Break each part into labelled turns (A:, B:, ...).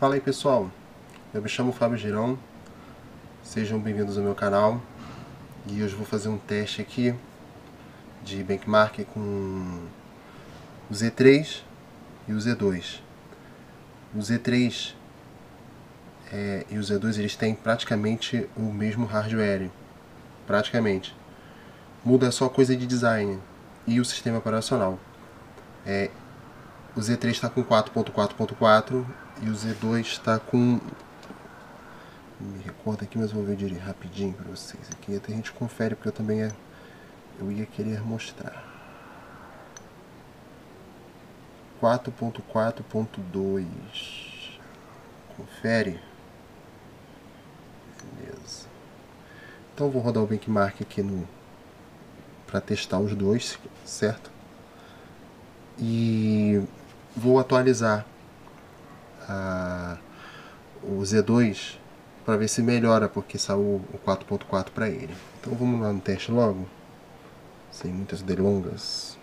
A: Fala aí pessoal, eu me chamo Fábio Girão, sejam bem-vindos ao meu canal e hoje vou fazer um teste aqui de benchmark com o Z3 e o Z2. O Z3 e o Z2 eles têm praticamente o mesmo hardware, praticamente. Muda só coisa de design e o sistema operacional. O Z3 está com 4.4.4 e o Z2 está com... Me recordo aqui, mas eu vou ver direito rapidinho para vocês aqui. Até a gente confere, porque eu também eu ia querer mostrar. 4.4.2. Confere. Beleza. Então eu vou rodar o benchmark aqui para testar os dois, certo? E vou atualizar o Z2 para ver se melhora, porque saiu o 4.4 para ele. Então vamos lá no teste logo, sem muitas delongas.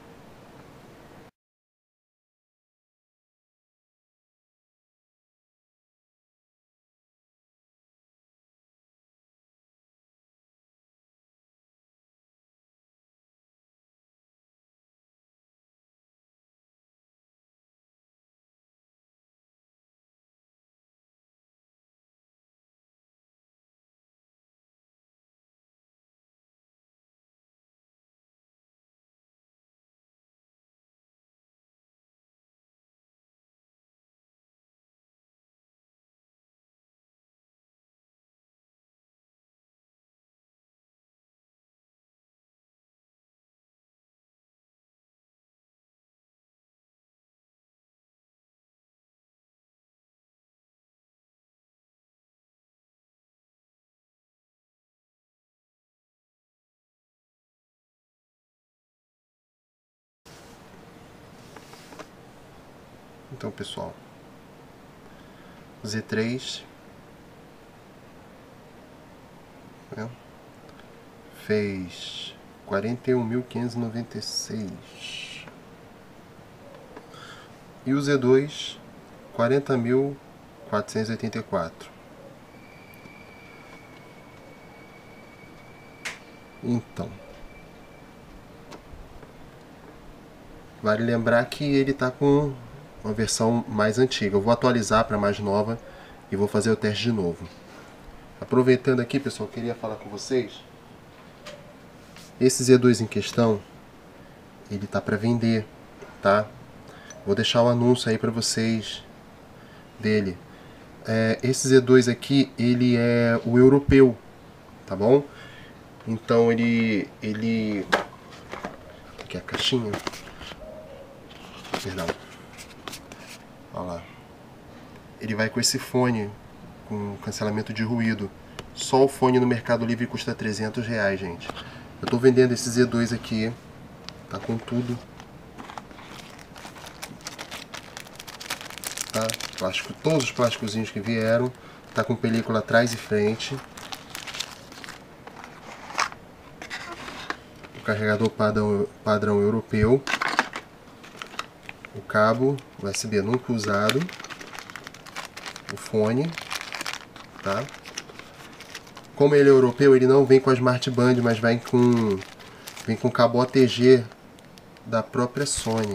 A: Então pessoal, Z3 fez 41.596 e o Z2 40.484. Então, vale lembrar que ele está com uma versão mais antiga. Eu vou atualizar para mais nova e vou fazer o teste de novo. Aproveitando aqui, pessoal, eu queria falar com vocês. Esse Z2 em questão, ele tá para vender, tá? Vou deixar o anúncio aí para vocês dele. Esse Z2 aqui, ele é o europeu, tá bom? Então ele... Aqui é a caixinha. Perdão. Olha lá. Ele vai com esse fone com cancelamento de ruído. Só o fone no Mercado Livre custa R$300, gente. Eu tô vendendo esse Z2 aqui. Tá com tudo. Tá? Plástico, todos os plásticozinhos que vieram. Tá com película atrás e frente. O carregador padrão europeu. O cabo USB nunca usado. O fone, tá? Como ele é europeu, ele não vem com a Smart Band, mas vem com cabo OTG da própria Sony,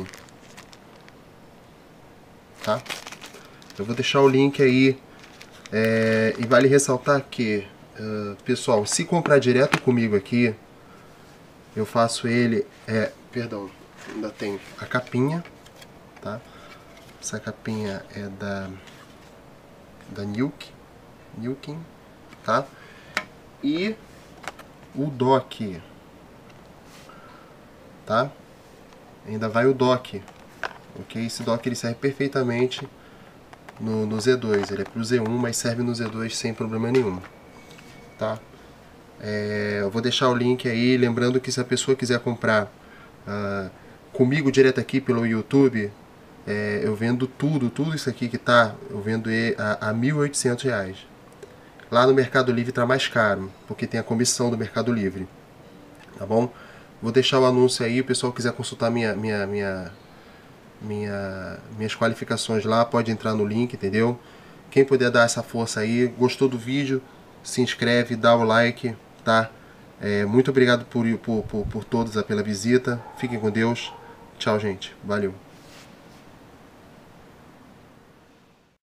A: tá? Eu vou deixar o link aí, e vale ressaltar que, pessoal, se comprar direto comigo aqui, eu faço ele, perdão, ainda tem a capinha, tá? Essa capinha é da Nilkin, tá? E o dock, tá? Ainda vai o dock, ok? Esse dock ele serve perfeitamente no Z2, ele é pro Z1, mas serve no Z2 sem problema nenhum, tá? Eu vou deixar o link aí, lembrando que se a pessoa quiser comprar comigo direto aqui pelo YouTube, eu vendo tudo isso aqui que tá, eu vendo a R$1.800. Lá no Mercado Livre tá mais caro, porque tem a comissão do Mercado Livre, tá bom? Vou deixar o anúncio aí, o pessoal quiser consultar minha minhas qualificações lá, pode entrar no link, entendeu? Quem puder dar essa força aí, gostou do vídeo, se inscreve, dá o like, tá? Muito obrigado por todos pela visita. Fiquem com Deus. Tchau, gente. Valeu.